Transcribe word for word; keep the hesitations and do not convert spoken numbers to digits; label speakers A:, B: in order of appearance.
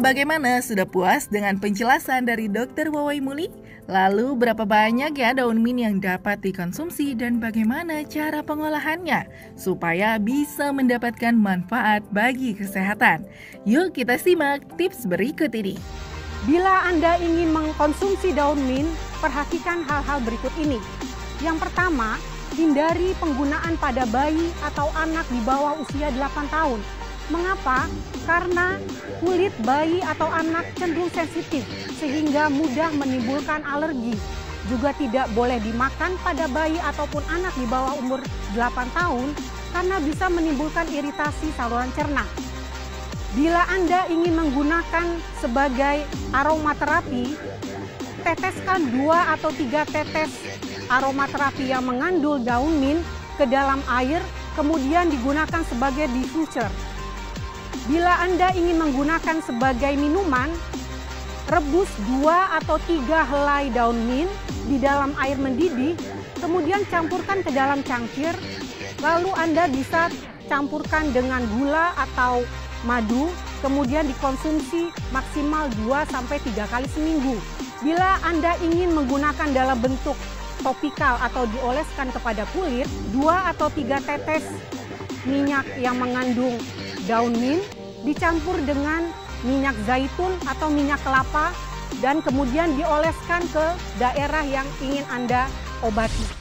A: bagaimana? Sudah puas dengan penjelasan dari dokter Wawai Muli? Lalu berapa banyak ya daun mint yang dapat dikonsumsi dan bagaimana cara pengolahannya supaya bisa mendapatkan manfaat bagi kesehatan? Yuk kita simak tips berikut ini.
B: Bila Anda ingin mengkonsumsi daun mint, perhatikan hal-hal berikut ini. Yang pertama, hindari penggunaan pada bayi atau anak di bawah usia delapan tahun. Mengapa? Karena kulit bayi atau anak cenderung sensitif sehingga mudah menimbulkan alergi. Juga tidak boleh dimakan pada bayi ataupun anak di bawah umur delapan tahun karena bisa menimbulkan iritasi saluran cerna. Bila Anda ingin menggunakan sebagai aromaterapi, teteskan dua atau tiga tetes aromaterapi yang mengandung daun mint ke dalam air, kemudian digunakan sebagai diffuser. Bila Anda ingin menggunakan sebagai minuman, rebus dua atau tiga helai daun mint di dalam air mendidih, kemudian campurkan ke dalam cangkir, lalu Anda bisa campurkan dengan gula atau madu, kemudian dikonsumsi maksimal dua sampai tiga kali seminggu. Bila Anda ingin menggunakan dalam bentuk topikal atau dioleskan kepada kulit, dua atau tiga tetes minyak yang mengandung daun mint dicampur dengan minyak zaitun atau minyak kelapa dan kemudian dioleskan ke daerah yang ingin Anda obati.